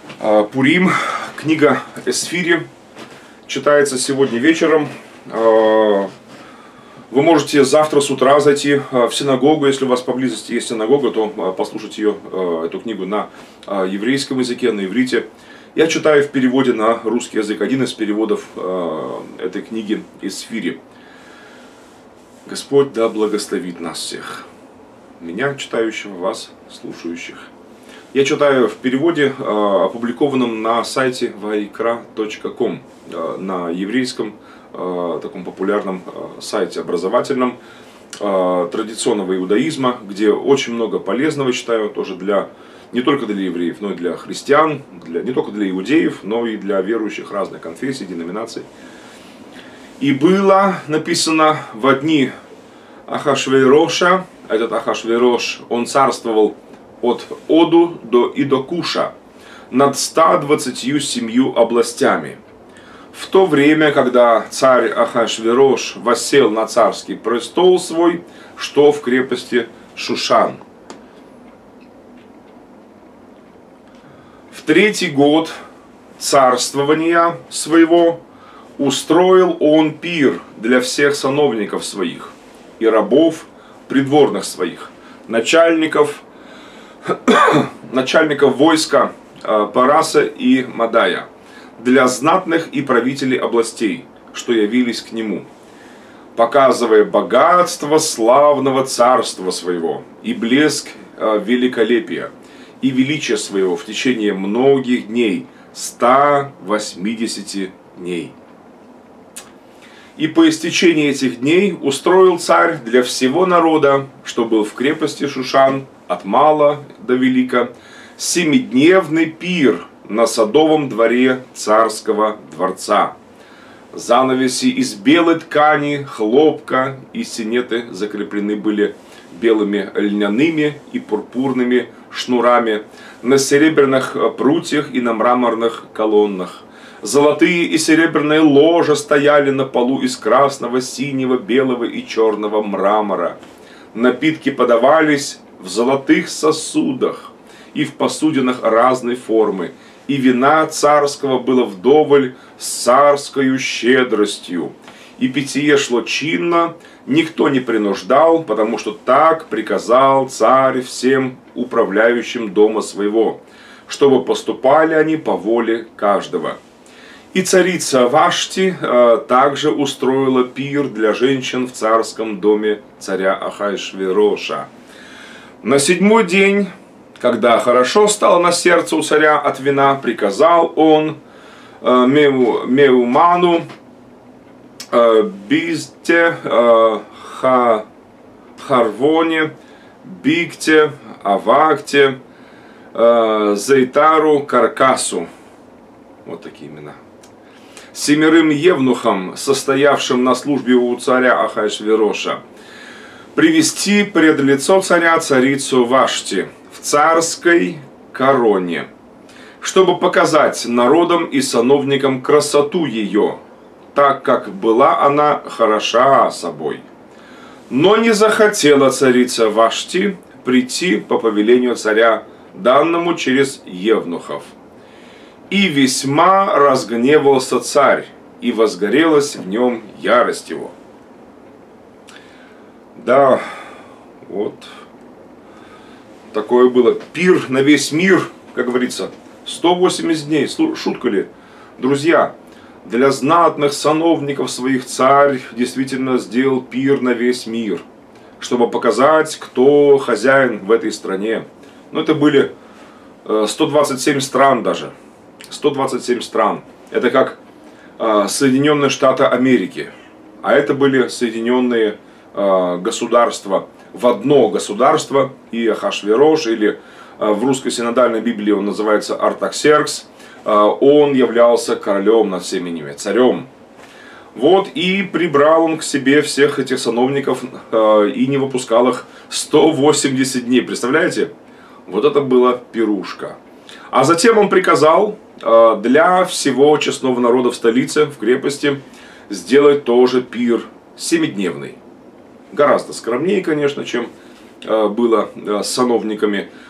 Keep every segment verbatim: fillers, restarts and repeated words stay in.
Пурим, книга Эсфири, читается сегодня вечером. Вы можете завтра с утра зайти в синагогу, если у вас поблизости есть синагога, то послушать ее, эту книгу на еврейском языке, на иврите. Я читаю в переводе на русский язык, один из переводов этой книги Эсфири. Господь да благословит нас всех, меня, читающего, вас, слушающих. Я читаю в переводе, опубликованном на сайте вайкра точка ком, на еврейском, таком популярном сайте образовательном, традиционного иудаизма, где очень много полезного, читаю, тоже для, не только для евреев, но и для христиан, для, не только для иудеев, но и для верующих разных конфессий, деноминаций. И было написано в дни Ахашвейроша, этот Ахашвейрош, он царствовал от Оду до и до Куша над ста двадцатью семью областями. В то время, когда царь Ахашвейрош воссел на царский престол свой, что в крепости Шушан. В третий год царствования своего устроил он пир для всех сановников своих и рабов придворных своих, начальников начальников войска Параса и Мадая, для знатных и правителей областей, что явились к нему, показывая богатство славного царства своего и блеск великолепия и величия своего в течение многих дней, ста восьмидесяти дней. И по истечении этих дней устроил царь для всего народа, что был в крепости Шушан, от мала до велика, семидневный пир на садовом дворе царского дворца. Занавеси из белой ткани, хлопка и синеты закреплены были белыми льняными и пурпурными шнурами на серебряных прутьях и на мраморных колоннах. Золотые и серебряные ложа стояли на полу из красного, синего, белого и черного мрамора. Напитки подавались в золотых сосудах и в посудинах разной формы, и вина царского было вдоволь с царскою щедростью, и питье шло чинно, никто не принуждал, потому что так приказал царь всем управляющим дома своего, чтобы поступали они по воле каждого. И царица Вашти э, также устроила пир для женщин в царском доме царя Ахашвейроша. На седьмой день, когда хорошо стало на сердце у царя от вина, приказал он э, Меу, Меуману, э, Бизте, э, ха, Харвоне, Бигте, Авакте, э, Зейтару, Каркасу. Вот такие имена. Семерым евнухам, состоявшим на службе у царя Ахашвейроша, привести пред лицо царя царицу Вашти в царской короне, чтобы показать народам и сановникам красоту ее, так как была она хороша собой. Но не захотела царица Вашти прийти по повелению царя, данному через евнухов. И весьма разгневался царь, и возгорелась в нем ярость его. Да, вот такое было. Пир на весь мир, как говорится, сто восемьдесят дней. Шутка ли? Друзья, для знатных сановников своих царь действительно сделал пир на весь мир, чтобы показать, кто хозяин в этой стране. Но это были сто двадцать семь стран даже. сто двадцать семь стран. Это как э, Соединенные Штаты Америки. А это были Соединенные э, государства в одно государство. И Ахашвейрош, или э, в русской синодальной Библии он называется Артаксеркс, э, он являлся королем над всеми ними, царем. Вот, и прибрал он к себе всех этих сановников э, и не выпускал их сто восемьдесят дней. Представляете? Вот это была пирушка. А затем он приказал для всего честного народа в столице, в крепости, сделать тоже пир семидневный. Гораздо скромнее, конечно, чем было с сановниками.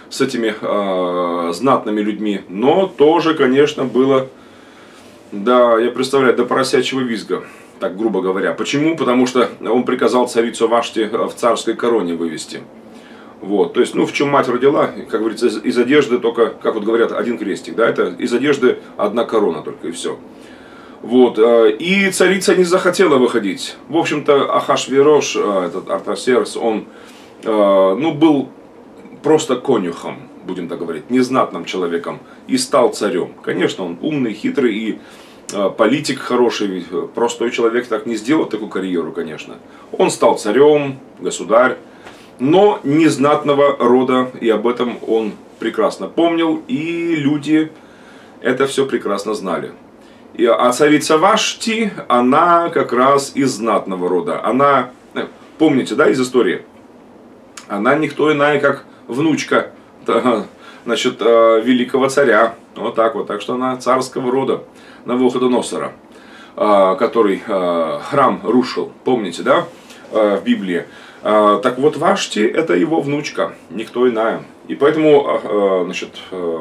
с этими э, знатными людьми. Но тоже, конечно, было, да, я представляю, до поросячьего визга, так грубо говоря. Почему? Потому что он приказал царицу Вашти в царской короне вывести. Вот, то есть, ну, в чем мать родила, как говорится, из, из одежды только, как вот говорят, один крестик, да, это из одежды одна корона только, и все. Вот, и царица не захотела выходить. В общем-то, Ахашвирош, этот Артасеркс, он, ну, был просто конюхом, будем так говорить, незнатным человеком, и стал царем. Конечно, он умный, хитрый и политик хороший, простой человек так не сделал такую карьеру, конечно. Он стал царем, государь, но незнатного рода, и об этом он прекрасно помнил, и люди это все прекрасно знали. И, а царица Вашти, она как раз из знатного рода. Она, помните, да, из истории? Она никто иная, как внучка, значит, великого царя. Вот так вот. Так что она царского рода, Навуходоносора, который храм рушил. Помните, да, в Библии? Так вот, Вашти это его внучка, никто иная. И поэтому, значит,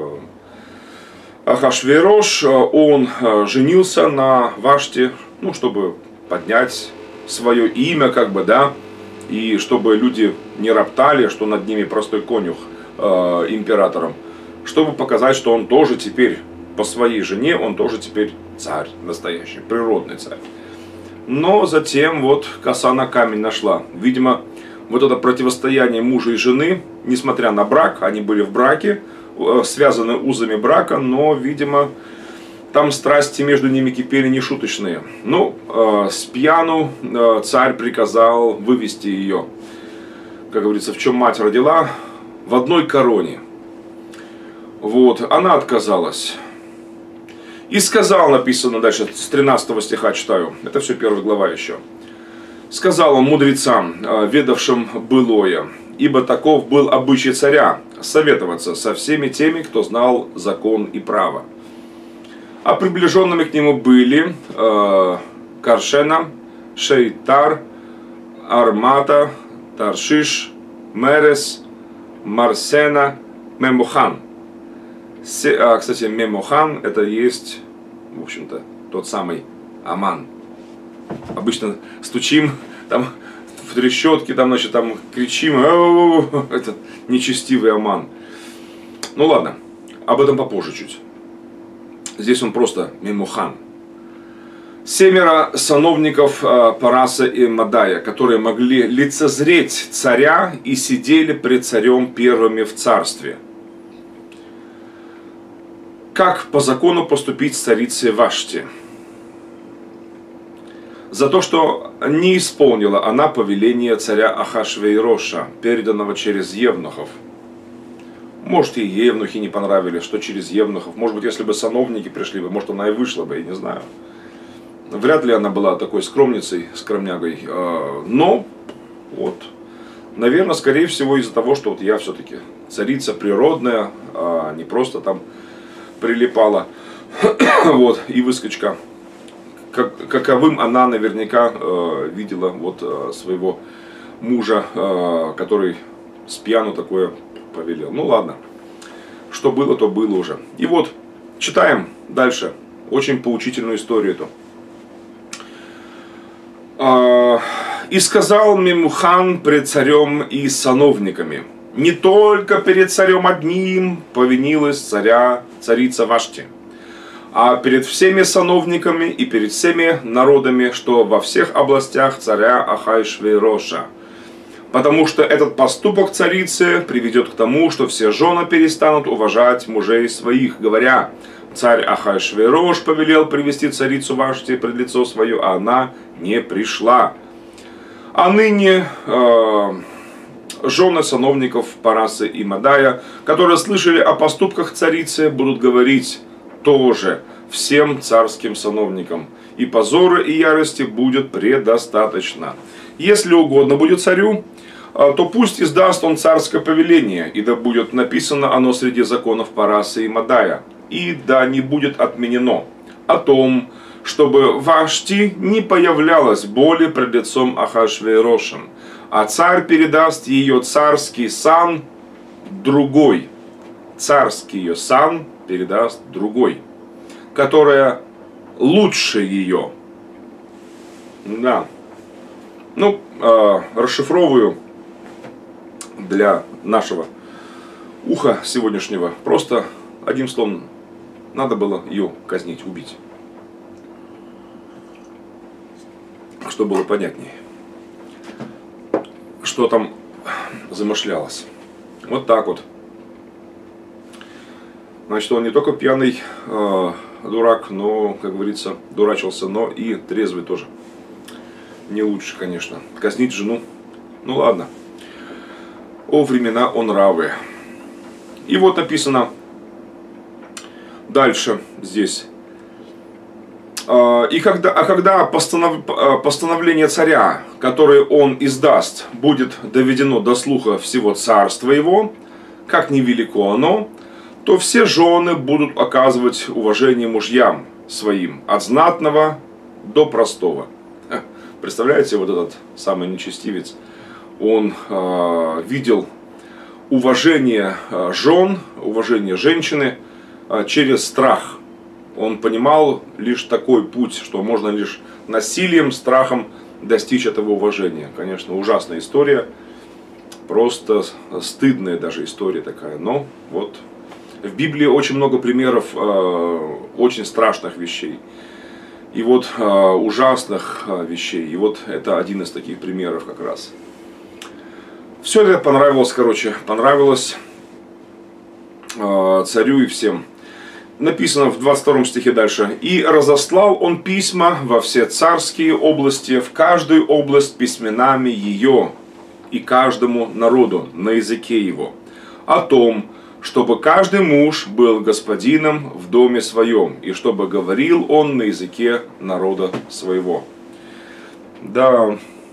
Ахашвирош, он женился на Вашти, ну, чтобы поднять свое имя, как бы, да, и чтобы люди не роптали, что над ними простой конюх э, императором, чтобы показать, что он тоже теперь, по своей жене, он тоже теперь царь настоящий, природный царь. Но затем вот коса на камень нашла. Видимо, вот это противостояние мужа и жены, несмотря на брак, они были в браке, связаны узами брака, но, видимо, там страсти между ними кипели нешуточные. Ну, э, с пьяну э, царь приказал вывести ее, как говорится, в чем мать родила, в одной короне. Вот, она отказалась. И сказал, написано дальше, с тринадцатого стиха читаю, это все первая глава еще. Сказал он мудрецам, ведавшим былое, ибо таков был обычай царя, советоваться со всеми теми, кто знал закон и право. А приближенными к нему были э, Каршена, Шейтар, Армата, Таршиш, Мерес, Марсена, Мемухан. Се, а, кстати, Мемухан это есть, в общем-то, тот самый Аман. Обычно стучим там в трещотке, там, значит, там кричим, этот нечестивый Аман. Ну ладно, об этом попозже чуть. Здесь он просто Мемухан. Семеро сановников Параса и Мадая, которые могли лицезреть царя и сидели пред царем первыми в царстве. Как по закону поступить с царицей Вашти? За то, что не исполнила она повеление царя Ахашвейроша, переданного через евнухов. Может, и евнухи не понравились, что через евнухов. Может быть, если бы сановники пришли бы, может, она и вышла бы, я не знаю. Вряд ли она была такой скромницей, скромнягой. Но, вот, наверное, скорее всего, из-за того, что вот я все-таки царица природная, а не просто там прилипала, вот, и выскочка. Как, каковым она наверняка э, видела вот э, своего мужа, э, который с пьяну такое повелел. Ну ладно, что было, то было уже. И вот, читаем дальше, очень поучительную историю эту. Э, «И сказал Мемухан пред царем и сановниками, не только перед царем одним повинилась царя, царица Вашти, а перед всеми сановниками и перед всеми народами, что во всех областях царя Ахашвейроша. Потому что этот поступок царицы приведет к тому, что все жены перестанут уважать мужей своих, говоря, царь Ахашвейрош повелел привести царицу Вашти пред лицо свое, а она не пришла. А ныне э, жены сановников Параса и Мадая, которые слышали о поступках царицы, будут говорить тоже всем царским сановникам, и позора и ярости будет предостаточно. Если угодно будет царю, то пусть издаст он царское повеление, и да будет написано оно среди законов Параса и Мадая, и да не будет отменено, о том, чтобы Вашти не появлялась более пред лицом Ахашвейрошем, а царь передаст ее царский сан другой, царский ее сан передаст другой, которая лучше ее. Да. Ну, э, расшифровываю для нашего уха сегодняшнего. Просто, одним словом, надо было ее казнить, убить. Чтобы было понятнее, что там замышлялось. Вот так вот. Значит, он не только пьяный э, дурак, но, как говорится, дурачился, но и трезвый тоже. Не лучше, конечно. Казнить жену. Ну ладно. О времена, о нравы. И вот написано дальше здесь. И когда, а когда постанов, постановление царя, которое он издаст, будет доведено до слуха всего царства его, как невелико оно, то все жены будут оказывать уважение мужьям своим, от знатного до простого. Представляете, вот этот самый нечестивец, он э, видел уважение жен, уважение женщины э, через страх. Он понимал лишь такой путь, что можно лишь насилием, страхом достичь этого уважения. Конечно, ужасная история, просто стыдная даже история такая. Но вот в Библии очень много примеров э, очень страшных вещей. И вот э, ужасных э, вещей. И вот это один из таких примеров как раз. Все это понравилось, короче, понравилось э, царю и всем. Написано в двадцать втором стихе дальше. «И разослал он письма во все царские области, в каждую область письменами ее, и каждому народу на языке его, о том, чтобы каждый муж был господином в доме своем, и чтобы говорил он на языке народа своего». Да,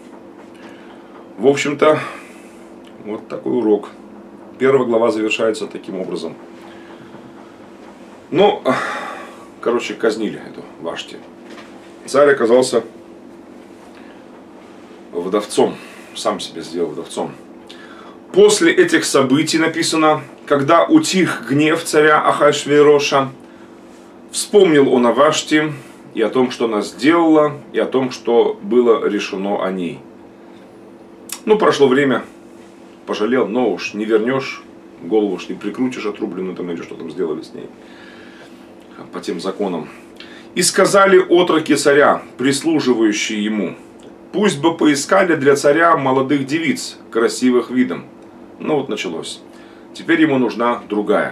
в общем-то, вот такой урок. Первая глава завершается таким образом. Ну, короче, казнили эту Вашти. Царь оказался вдовцом, сам себя сделал вдовцом. После этих событий написано, когда утих гнев царя Ахашвейроша, вспомнил он о Вашти и о том, что она сделала, и о том, что было решено о ней. Ну, прошло время, пожалел, но уж не вернешь, голову уж не прикрутишь отрубленную, там или что там сделали с ней по тем законам. «И сказали отроки царя, прислуживающие ему, пусть бы поискали для царя молодых девиц, красивых видом». Ну вот началось. Теперь ему нужна другая.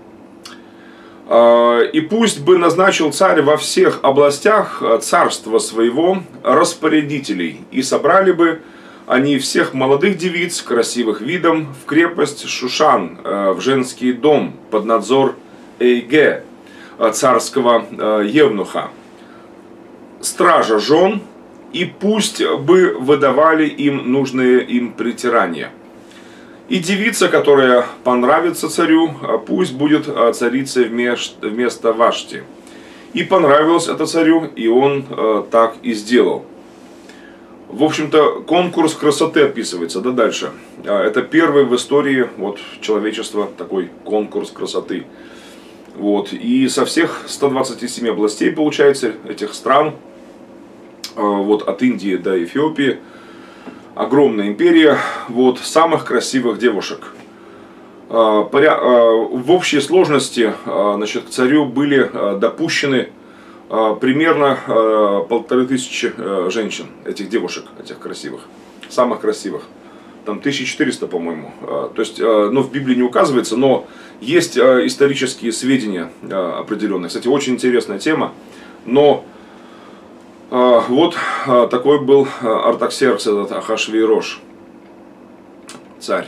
«И пусть бы назначил царь во всех областях царства своего распорядителей, и собрали бы они всех молодых девиц, красивых видом, в крепость Шушан, в женский дом, под надзор Эйге, царского евнуха, стража жен, и пусть бы выдавали им нужные им притирания. И девица, которая понравится царю, пусть будет царицей вместо Вашти. И понравилось это царю, и он так и сделал». В общем-то, конкурс красоты описывается, да, дальше. Это первый в истории вот, человечества такой конкурс красоты. Вот. И со всех ста двадцати семи областей, получается, этих стран, вот, от Индии до Эфиопии, огромная империя, вот, самых красивых девушек. В общей сложности, значит, к царю были допущены примерно полторы тысячи женщин, этих девушек, этих красивых, самых красивых. Там тысяча четыреста, по-моему. То есть, ну, в Библии не указывается, но есть исторические сведения определенные. Кстати, очень интересная тема. Но вот такой был Артаксеркс, этот Ахашвейрош, царь.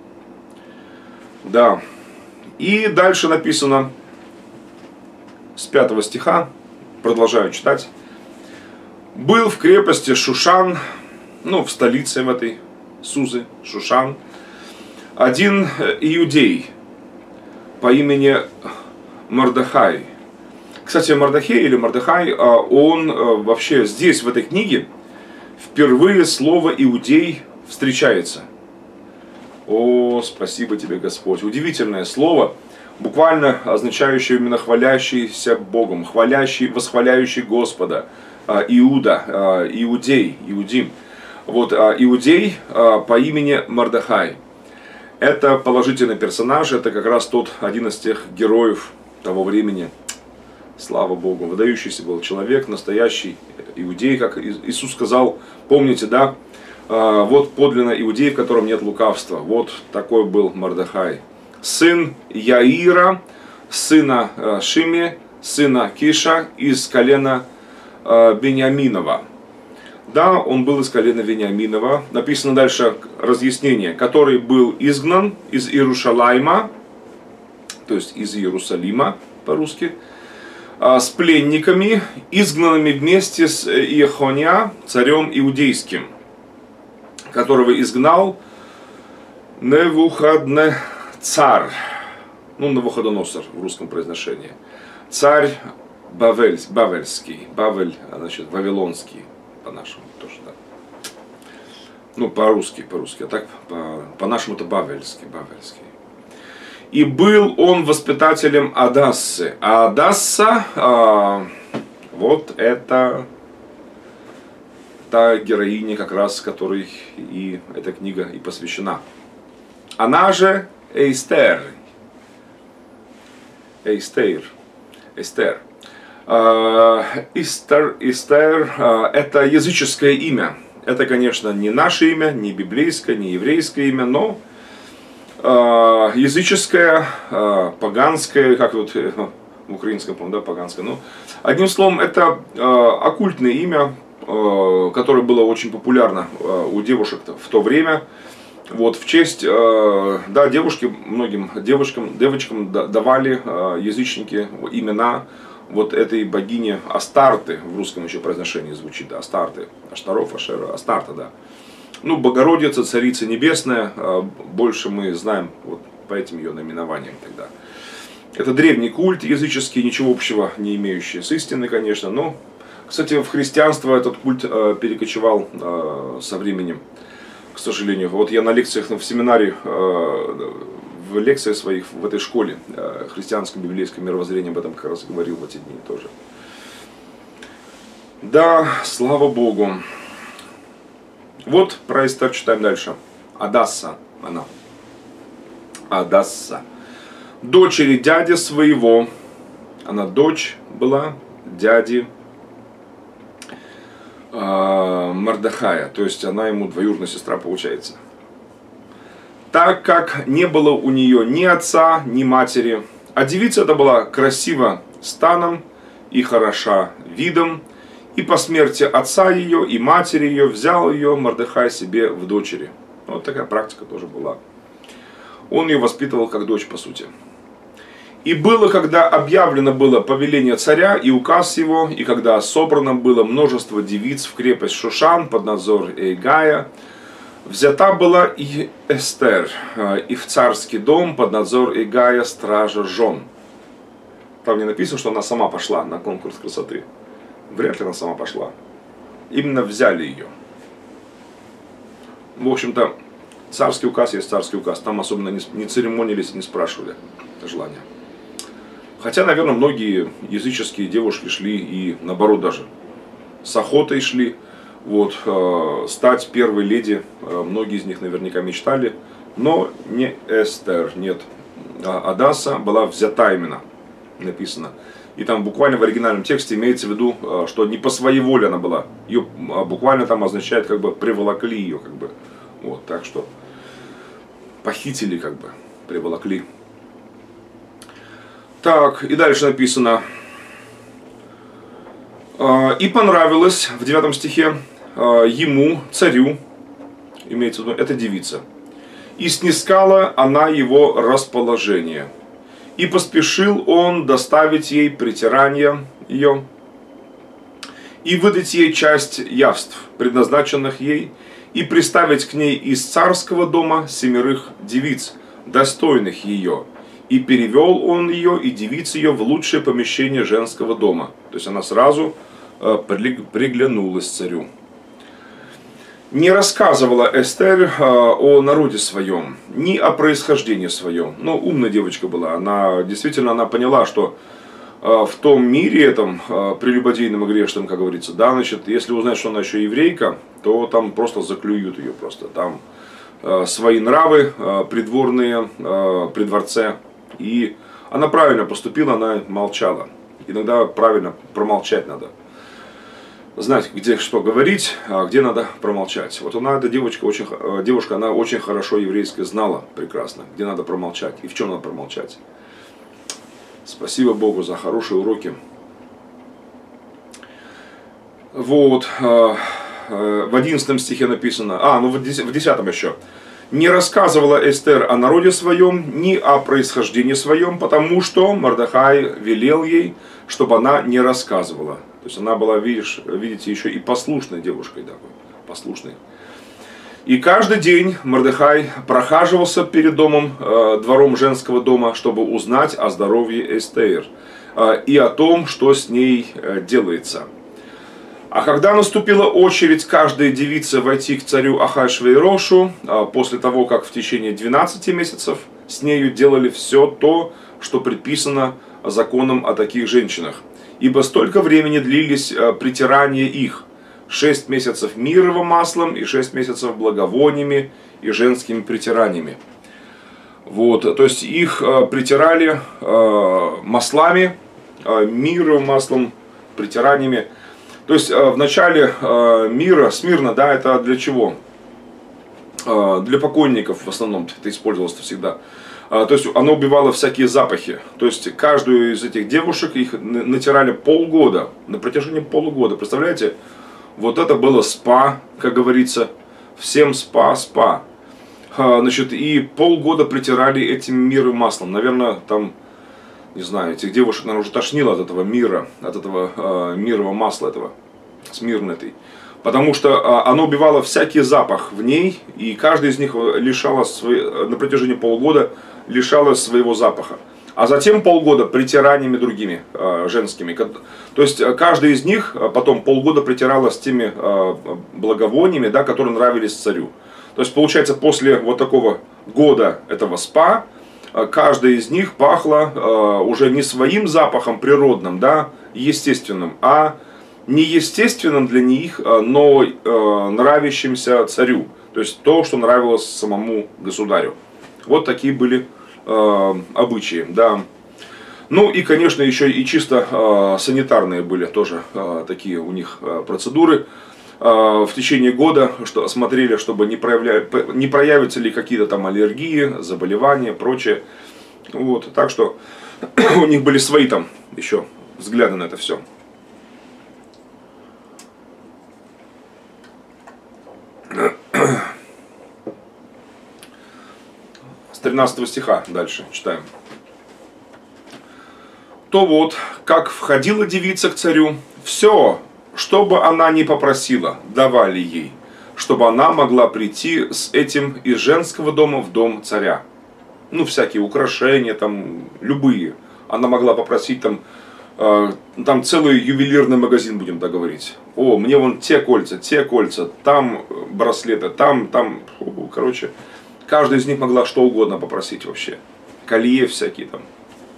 Да. И дальше написано с пятого стиха, продолжаю читать. «Был в крепости Шушан, ну, в столице в этой, Сузы, Шушан, один иудей по имени Мордехай». Кстати, Мордехай или Мордехай, он вообще здесь, в этой книге, впервые слово «иудей» встречается. О, спасибо тебе, Господь. Удивительное слово. буквально означающее именно хвалящийся Богом, хвалящий, восхваляющий Господа, Иуда, иудей, иудим. Вот иудей по имени Мордехай. Это положительный персонаж, это как раз тот, один из тех героев того времени. Слава Богу, выдающийся был человек, настоящий иудей, как Иисус сказал, помните, да? Вот подлинно иудей, в котором нет лукавства. Вот такой был Мордехай. Сын Яира, сына Шими, сына Киша из колена Бениаминова. Да, он был из колена Вениаминова. Написано дальше разъяснение, который был изгнан из Иерушалайма, то есть из Иерусалима по-русски, с пленниками, изгнанными вместе с Иехония, царем иудейским, которого изгнал Невухаднецар, ну, Навуходоносор в русском произношении, царь Бавель, Бавельский, Бавель, значит, Вавилонский, по-нашему тоже, да. Ну, по-русски, по-русски, а так по-нашему-то Бавельский, Бавельский. И был он воспитателем Адассы. А Адасса, а, вот это та героиня, как раз которой и эта книга и посвящена. Она же Эстер. Эстер. Эстер. Эстер, Эстер – это языческое имя. Это, конечно, не наше имя, не библейское, не еврейское имя, но языческое, поганское, как вот в украинском, да, поганское. Ну, одним словом, это оккультное имя, которое было очень популярно у девушек в то время. Вот, в честь, да, девушки, многим девушкам, девочкам давали язычники имена вот этой богини Астарты, в русском еще произношении звучит, да, Астарты, Аштаров, Ашера, Астарта, да. Ну, Богородица, Царица Небесная, больше мы знаем вот по этим ее наименованиям тогда. Это древний культ языческий, ничего общего не имеющий с истиной, конечно, но, кстати, в христианство этот культ перекочевал со временем, к сожалению. Вот я на лекциях в семинаре, в лекциях своих в этой школе христианском библейском мировоззрении об этом как раз говорил в эти дни тоже. Да, слава Богу. Вот про Эстер читаем дальше. Адасса, она. Адасса. Дочери дяди своего. Она дочь была дяди э, Мордехая. То есть она ему двоюродная сестра получается. Так как не было у нее ни отца, ни матери. А девица эта была красива станом и хороша видом. И по смерти отца ее и матери ее взял ее Мордехай себе в дочери. Вот такая практика тоже была. Он ее воспитывал как дочь, по сути. И было, когда объявлено было повеление царя и указ его, и когда собрано было множество девиц в крепость Шушан под надзор Эйгая, взята была и Эстер, и в царский дом под надзор Эйгая стража жен. Там не написано, что она сама пошла на конкурс красоты. Вряд ли она сама пошла. Именно взяли ее. В общем-то, царский указ есть царский указ. Там особенно не церемонились и не спрашивали желания. Хотя, наверное, многие языческие девушки шли и наоборот даже с охотой шли. Вот, э, стать первой леди, э, многие из них наверняка мечтали. Но не Эстер, нет. А Адасса была взята именно, написано. И там буквально в оригинальном тексте имеется в виду, что не по своей воле она была. Ее буквально там означает, как бы приволокли ее, как бы. Вот, так что похитили, как бы, приволокли. Так, и дальше написано. И понравилось в девятом стихе ему, царю, имеется в виду, это девица. И снискала она его расположение. И поспешил он доставить ей притирание ее и выдать ей часть явств, предназначенных ей, и приставить к ней из царского дома семерых девиц, достойных ее. И перевел он ее и девиц ее в лучшее помещение женского дома. То есть она сразу приглянулась царю. не рассказывала Эстер о народе своем, ни о происхождении своем. Ну, умная девочка была. Она действительно она поняла, что в том мире этом, прелюбодейном и грешном, как говорится, да, значит, если узнать, что она еще еврейка, то там просто заклюют ее просто. Там свои нравы придворные при дворце. И она правильно поступила, она молчала. Иногда правильно промолчать надо. Знать, где что говорить, а где надо промолчать. Вот она, эта девочка, очень, девушка, она очень хорошо еврейское знала прекрасно, где надо промолчать и в чем надо промолчать. Спасибо Богу за хорошие уроки. Вот, в одиннадцатом стихе написано, а, ну в десятом еще. «Не рассказывала Эстер о народе своем, ни о происхождении своем, потому что Мордехай велел ей, чтобы она не рассказывала». То есть она была, видишь, видите, еще и послушной девушкой такой, послушной. И каждый день Мордехай прохаживался перед домом, э, двором женского дома, чтобы узнать о здоровье Эстер э, и о том, что с ней э, делается. А когда наступила очередь каждой девицы войти к царю Ахашвейрошу, э, после того, как в течение двенадцати месяцев с нею делали все то, что предписано законом о таких женщинах, ибо столько времени длились э, притирания их, шесть месяцев мировым маслом и шесть месяцев благовониями и женскими притираниями. Вот, то есть их э, притирали э, маслами, э, мировым маслом, притираниями. То есть э, в начале э, мира, смирно, да, это для чего? Э, для покойников в основном это использовалось всегда. То есть оно убивало всякие запахи. То есть каждую из этих девушек их натирали полгода, на протяжении полугода. Представляете? Вот это было спа, как говорится. Всем спа, спа. Значит, и полгода притирали этим мировым маслом. Наверное, там, не знаю, этих девушек, наверное, уже тошнило от этого мира, от этого э, мирового масла, этого, смирно этой. Потому что оно убивало всякий запах в ней, и каждый из них лишало свои, на протяжении полугода лишалось своего запаха. А затем полгода притираниями другими, э, женскими. То есть каждый из них потом полгода притиралась теми э, благовониями, да, которые нравились царю. То есть получается после вот такого года этого спа, э, каждая из них пахла э, уже не своим запахом природным, да, естественным, а неестественным для них, но э, нравящимся царю. То есть то, что нравилось самому государю. Вот такие были э, обычаи. Да. Ну и, конечно, еще и чисто э, санитарные были тоже э, такие у них э, процедуры. Э, в течение года что, смотрели, чтобы не, проявля... не проявятся ли какие-то там аллергии, заболевания, прочее. Вот. Так что у них были свои там еще взгляды на это все. С тринадцатого стиха дальше читаем. То вот, как входила девица к царю, все, что бы она ни попросила, давали ей, чтобы она могла прийти с этим из женского дома в дом царя. Ну, всякие украшения, там, любые. Она могла попросить там, э, там целый ювелирный магазин, будем так говорить. О, мне вон те кольца, те кольца, там браслеты, там, там, короче, каждая из них могла что угодно попросить вообще. Колье всякие там.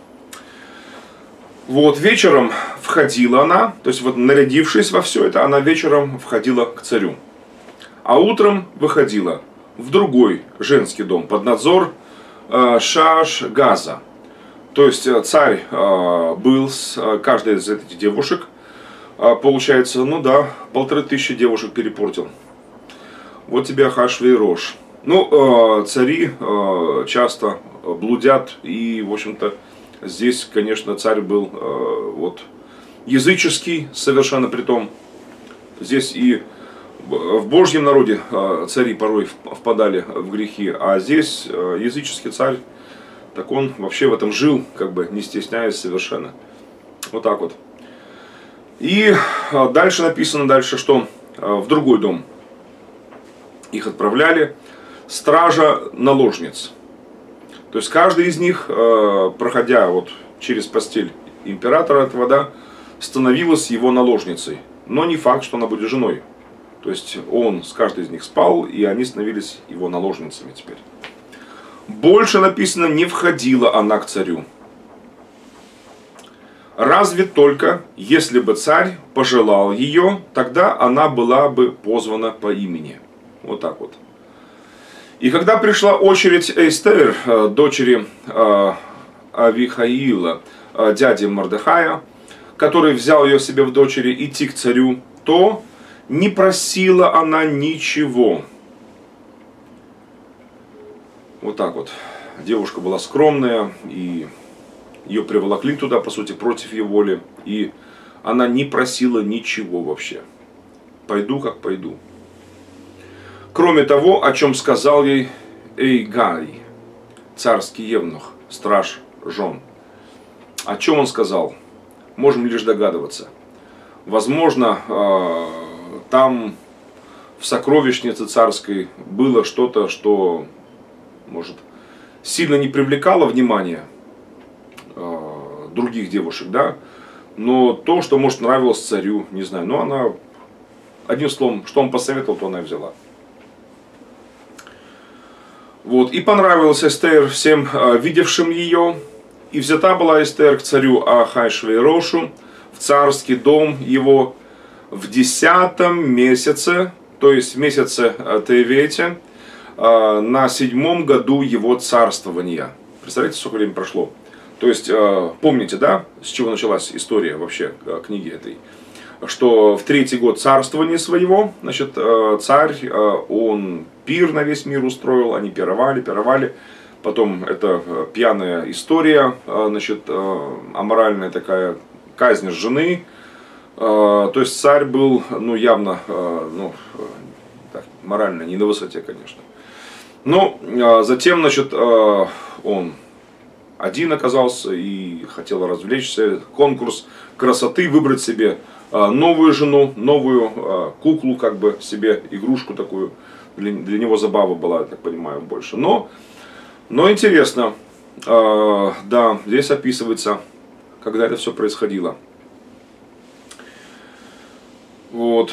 Вот, вечером входила она, то есть вот нарядившись во все это, она вечером входила к царю. А утром выходила в другой женский дом под надзор э, Шаш-Газа. То есть царь э, был с э, каждой из этих девушек. Э, получается, ну да, полторы тысячи девушек перепортил. Вот тебе Ахашвейрош. Ну, э, цари э, часто блудят, и, в общем-то, здесь, конечно, царь был э, вот, языческий, совершенно при том. Здесь и в Божьем народе э, цари порой впадали в грехи, а здесь э, языческий царь, так он вообще в этом жил, как бы не стесняясь совершенно. Вот так вот. И э, дальше написано, дальше, что э, в другой дом их отправляли стража наложниц. То есть каждый из них, проходя вот через постель императора этого, да, становилась его наложницей. Но не факт, что она будет женой. То То есть он с каждой из них спал, и они становились его наложницами теперь. Больше написано, не входила она к царю. Разве только, если бы царь пожелал ее, тогда она была бы позвана по имени. Вот так вот. И когда пришла очередь Эстер, дочери Авихаила, дяди Мордехая, который взял ее себе в дочери, идти к царю, то не просила она ничего. Вот так вот. Девушка была скромная, и ее приволокли туда, по сути, против ее воли. И она не просила ничего вообще. Пойду, как пойду. Кроме того, о чем сказал ей Эйгай, царский евнух, страж жен. О чем он сказал? Можем лишь догадываться. Возможно, там в сокровищнице царской было что-то, что, может, сильно не привлекало внимание других девушек, да, но то, что, может, нравилось царю, не знаю, но она, одним словом, что он посоветовал, то она и взяла. Вот, и понравилась Эстер всем видевшим ее, и взята была Эстер к царю Ахашвейрошу в царский дом его в десятом месяце, то есть в месяце Тевете, на седьмом году его царствования. Представляете, сколько времени прошло? То есть, помните, да, с чего началась история вообще книги этой? Что в третий год царствования своего, значит, царь, он пир на весь мир устроил, они пировали, пировали. Потом это пьяная история, значит, аморальная такая казнь жены. То есть царь был, ну, явно, ну, так, морально не на высоте, конечно. Но затем, значит, он один оказался и хотел развлечься, конкурс красоты, выбрать себе новую жену, новую куклу, как бы себе игрушку такую. Для, для него забава была, я так понимаю, больше. Но, но интересно, да, здесь описывается, когда это все происходило. Вот.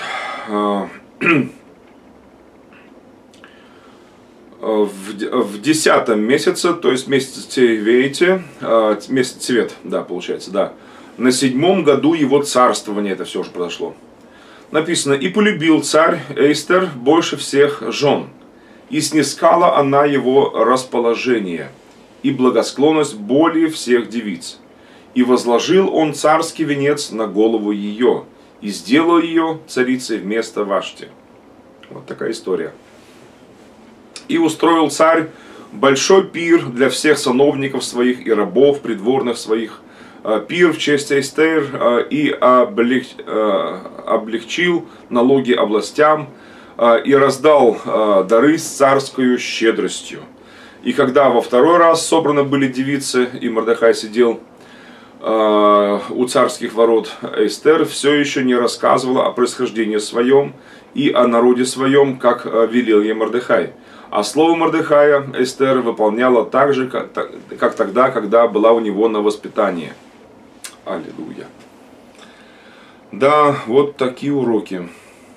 В десятом месяце, то есть месяц Тевете, месяц Цвет, да, получается, да, на седьмом году его царствования это все уже произошло. Написано, и полюбил царь Эстер больше всех жен, и снискала она его расположение и благосклонность более всех девиц. И возложил он царский венец на голову ее, и сделал ее царицей вместо Вашти. Вот такая история. И устроил царь большой пир для всех сановников своих и рабов, придворных своих, пир в честь Эстер, и облегчил налоги областям, и раздал дары с царскую щедростью. И когда во второй раз собраны были девицы, и Мордехай сидел у царских ворот, Эстер все еще не рассказывала о происхождении своем и о народе своем, как велел ей Мордехай. А слово Мордехая Эстер выполняла так же, как, как тогда, когда была у него на воспитании. Аллилуйя. Да, вот такие уроки.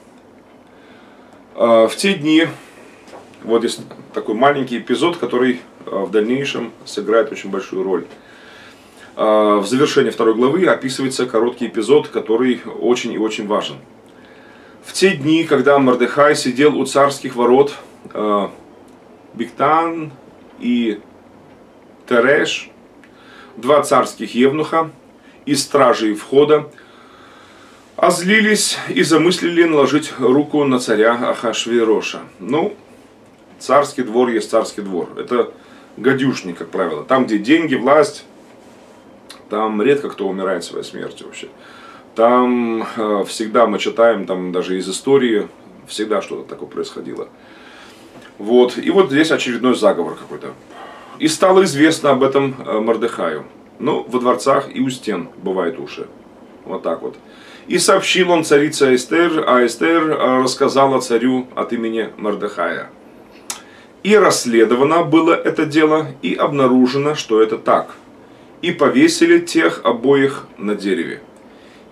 В те дни, вот здесь такой маленький эпизод, который в дальнейшем сыграет очень большую роль. В завершении второй главы описывается короткий эпизод, который очень и очень важен. В те дни, когда Мордехай сидел у царских ворот, Бигтан и Тереш, два царских евнуха из стражей входа, озлились и замыслили наложить руку на царя Ахашвейроша. Ну, царский двор есть царский двор. Это гадюшник, как правило. Там, где деньги, власть, там редко кто умирает своей смертью вообще. Там э, всегда мы читаем, там даже из истории, всегда что-то такое происходило. Вот. И вот здесь очередной заговор какой-то. И стало известно об этом Мордехаю. Ну, во дворцах и у стен бывает уши. Вот так вот. И сообщил он царице Эстер, а Эстер рассказала царю от имени Мордехая. И расследовано было это дело, и обнаружено, что это так. И повесили тех обоих на дереве.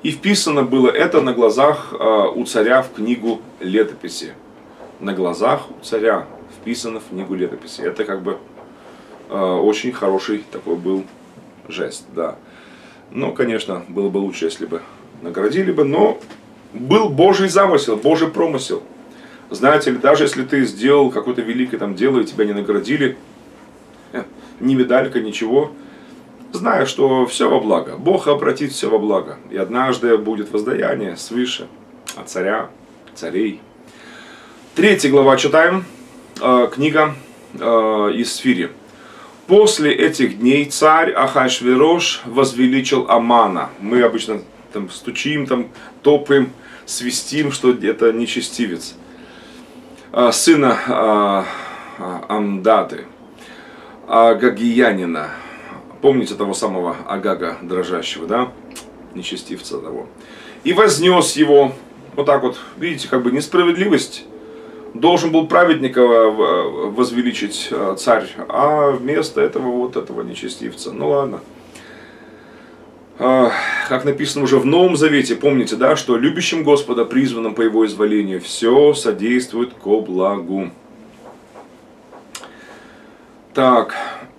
И вписано было это на глазах у царя в книгу летописи. На глазах у царя вписано в книгу летописи. Это как бы очень хороший такой был жест, да. Но, конечно, было бы лучше, если бы наградили бы, но был Божий замысел, Божий промысел. Знаете ли, даже если ты сделал какое-то великое там дело и тебя не наградили, ни медалька, ничего, зная, что все во благо. Бог обратит все во благо. И однажды будет воздаяние свыше от царя, царей. Третья глава читаем. Э, книга э, из Сфири. После этих дней царь Ахашверош возвеличил Амана. Мы обычно там стучим, там топаем, свистим, что это нечестивец. Э, сына э, Амдаты, Агагиянина. Помните того самого Агага дрожащего, да? Нечестивца того. И вознес его, вот так вот, видите, как бы несправедливость. Должен был праведника возвеличить царь, а вместо этого вот этого нечестивца. Ну ладно. Как написано уже в Новом Завете, помните, да, что любящим Господа, призванным по Его изволению, все содействует ко благу. Так.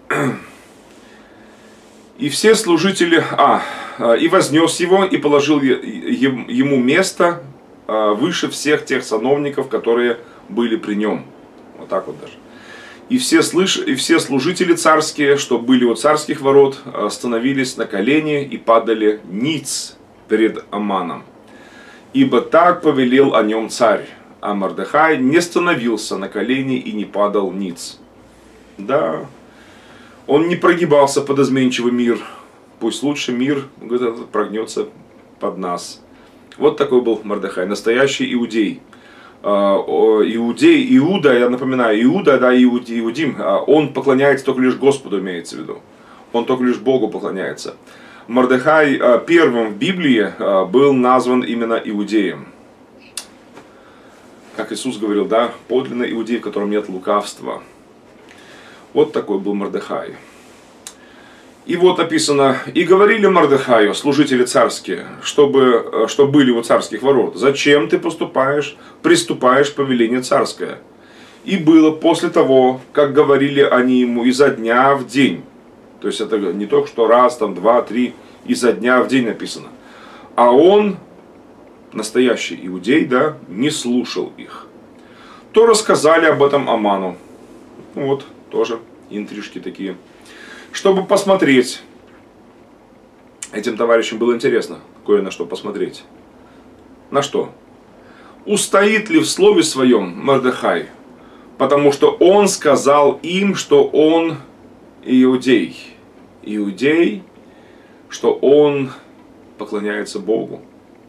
И все служители, а, и вознес его, и положил ему место выше всех тех сановников, которые были при нем. Вот так вот даже. И все, слыш... и все служители царские, что были у царских ворот, становились на колени и падали ниц перед Аманом. Ибо так повелел о нем царь, а Мордехай не становился на колени и не падал ниц. Да, он не прогибался под изменчивый мир. Пусть лучше мир прогнется под нас. Вот такой был Мордехай, настоящий иудей. Иудей, Иуда, я напоминаю, Иуда, да, Иудим, он поклоняется только лишь Господу, имеется в виду. Он только лишь Богу поклоняется. Мордехай первым в Библии был назван именно иудеем. Как Иисус говорил, да, подлинный иудей, в котором нет лукавства. Вот такой был Мордехай. И вот написано: «И говорили Мордехаю, служители царские, чтобы, что были у царских ворот, зачем ты поступаешь, приступаешь повеление царское? И было после того, как говорили они ему изо дня в день». То есть это не только что раз, там, два, три, изо дня в день написано. А он, настоящий иудей, да, не слушал их. То рассказали об этом Аману. Вот, тоже интрижки такие. Чтобы посмотреть. Этим товарищам было интересно кое на что посмотреть. На что? Устоит ли в слове своем Мордехай? Потому что он сказал им, что он иудей. Иудей, что он поклоняется Богу.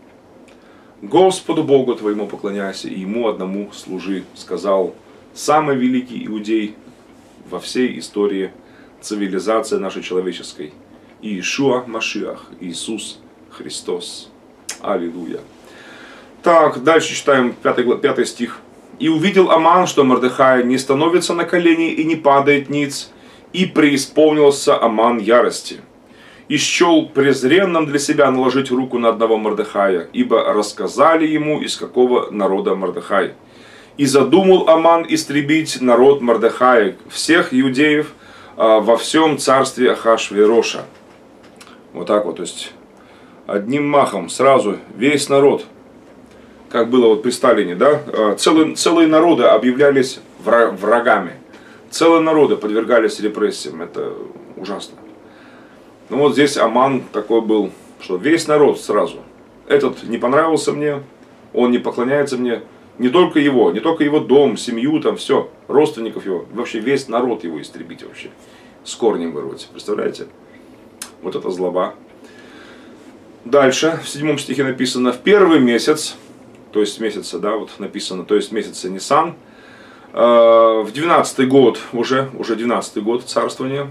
Господу Богу твоему поклоняйся, и Ему одному служи, сказал самый великий иудей во всей истории цивилизации нашей человеческой. Иешуа Машиах, Иисус Христос. Аллилуйя. Так, дальше читаем пятый, пятый стих. «И увидел Аман, что Мордехай не становится на колени и не падает ниц, и преисполнился Аман ярости. И счел презренным для себя наложить руку на одного Мордехая, ибо рассказали ему, из какого народа Мордехай. И задумал Аман истребить народ Мордехая, всех иудеев, во всем царстве Ахашвероша». Вот так вот, то есть одним махом сразу весь народ, как было вот при Сталине, да, целые, целые народы объявлялись врагами, целые народы подвергались репрессиям, это ужасно. Ну вот здесь Аман такой был, что весь народ сразу, этот не понравился мне, он не поклоняется мне, не только его, не только его дом, семью, там все, родственников его, вообще весь народ его истребить вообще, с корнем вырвать, представляете? Вот это злоба. Дальше, в седьмом стихе написано: «В первый месяц», то есть месяца, да, вот написано, то есть месяца Нисан, э, в двенадцатый год, уже, уже двенадцатый год царствования,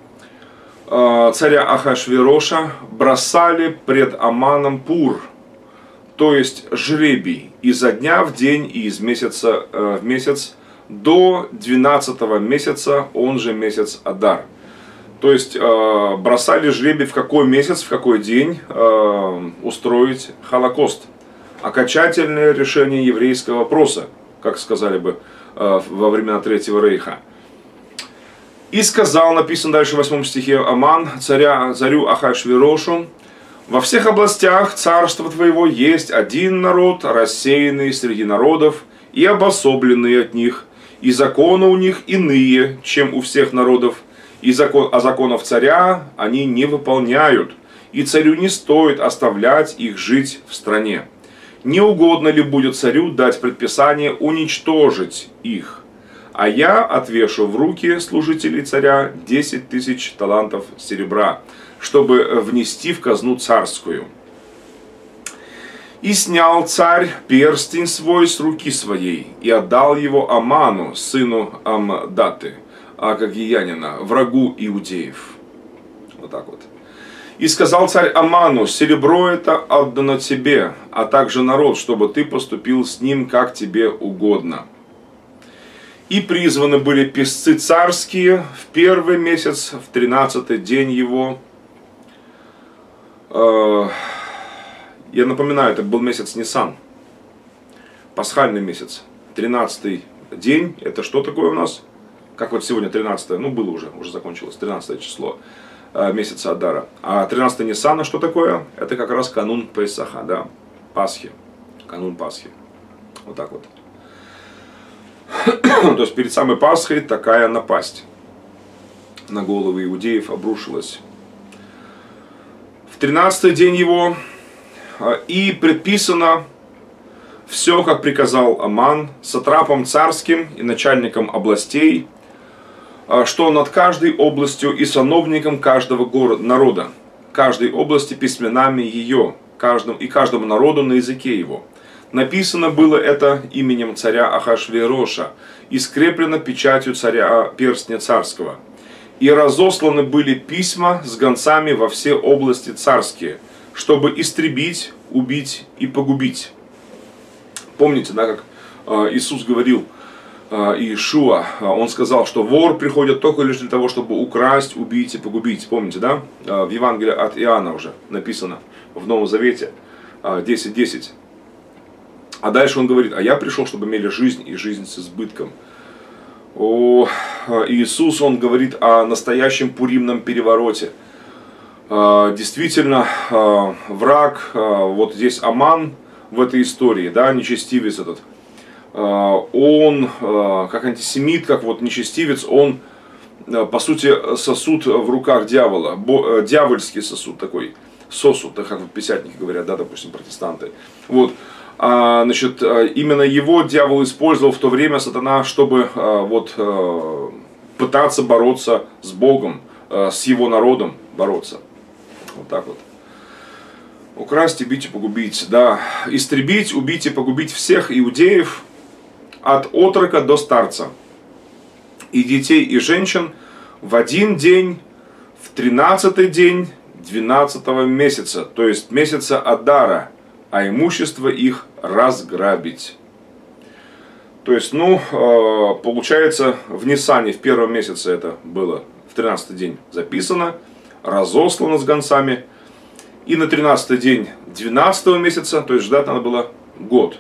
э, царя Ахашвероша бросали пред Аманом пур, то есть жребий, изо дня в день и из месяца э, в месяц, до двенадцатого месяца, он же месяц Адар. То есть э, бросали жребий, в какой месяц, в какой день э, устроить Холокост. Окончательное решение еврейского вопроса, как сказали бы э, во времена Третьего Рейха. «И сказал», написано дальше в восьмом стихе, Аман царя, царю Ахашвирошу: «Во всех областях царства твоего есть один народ, рассеянный среди народов и обособленный от них, и законы у них иные, чем у всех народов, и закон, а законов царя они не выполняют, и царю не стоит оставлять их жить в стране. Не угодно ли будет царю дать предписание уничтожить их? А я отвешу в руки служителей царя десять тысяч талантов серебра, чтобы внести в казну царскую». И снял царь перстень свой с руки своей, и отдал его Аману, сыну Амдаты, агагиянина, врагу иудеев. Вот так вот. «И сказал царь Аману: серебро это отдано тебе, а также народ, чтобы ты поступил с ним, как тебе угодно. И призваны были песцы царские в первый месяц, в тринадцатый день его». Я напоминаю, это был месяц Нисан, пасхальный месяц. тринадцатый день, это что такое у нас? Как вот сегодня тринадцатое, ну было уже, уже закончилось, тринадцатое число месяца Адара. А тринадцатое Нисана что такое? Это как раз канун Песаха, да, Пасхи, канун Пасхи. Вот так вот. То есть перед самой Пасхой такая напасть на головы иудеев обрушилась. В тринадцатый день его и предписано все, как приказал Аман, сатрапом царским и начальником областей, что над каждой областью и сановником каждого города, народа, каждой области письменами ее, каждому, и каждому народу на языке его. Написано было это именем царя Ахашвироша и скреплено печатью царя перстня царского. И разосланы были письма с гонцами во все области царские, чтобы истребить, убить и погубить. Помните, да, как Иисус говорил, Иешуа, он сказал, что вор приходит только лишь для того, чтобы украсть, убить и погубить. Помните, да? В Евангелии от Иоанна уже написано в Новом Завете десять десять. А дальше он говорит: а я пришел, чтобы имели жизнь и жизнь с избытком. О, Иисус, он говорит о настоящем пуримном перевороте. Действительно, враг, вот здесь Аман в этой истории, да, нечестивец этот, он, как антисемит, как вот нечестивец, он, по сути, сосуд в руках дьявола, дьявольский сосуд такой, сосуд, как вот пятидесятники говорят, да, допустим, протестанты. Вот. А, значит, именно его дьявол использовал в то время, сатана, чтобы вот, пытаться бороться с Богом, с его народом бороться. Вот так вот. Украсть, убить и погубить. Да. Истребить, убить и погубить всех иудеев от отрока до старца. И детей, и женщин в один день, в тринадцатый день двенадцатого месяца, то есть месяца Адара, а имущество их разграбить. То есть, ну, получается, в Нисане, в первом месяце это было, в тринадцатый день записано, разослано с гонцами, и на тринадцатый день двенадцатого месяца, то есть ждать надо было год.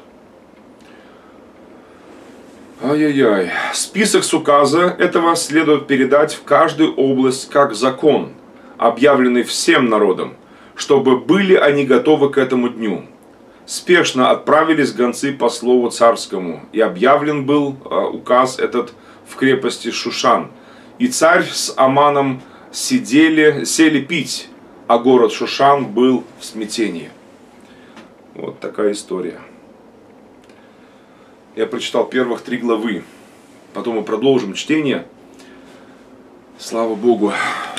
Ай-яй-яй. Список с указа этого следует передать в каждую область как закон, объявленный всем народам, чтобы были они готовы к этому дню. Спешно отправились гонцы по слову царскому, и объявлен был э, указ этот в крепости Шушан. И царь с Аманом сидели, сели пить, а город Шушан был в смятении. Вот такая история. Я прочитал первых три главы, потом мы продолжим чтение. Слава Богу.